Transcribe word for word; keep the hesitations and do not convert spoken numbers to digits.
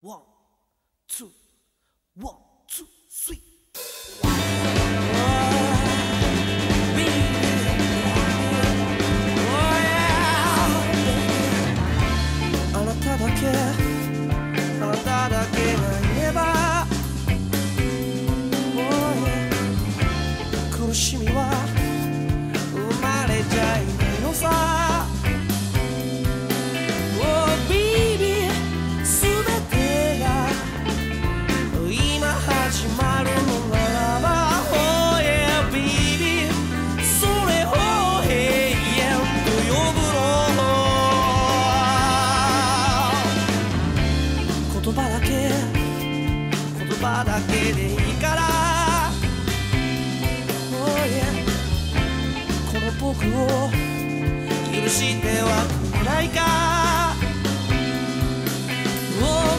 ワン、ツー、ワン、ツー、スリー。あなただけ、あなただけがいれば、苦しみは生まれちゃいないのさ。始まるのならば Oh yeah baby それを永遠と呼ぶの言葉だけ言葉だけでいいから Oh yeah この僕を許してはくれないか Oh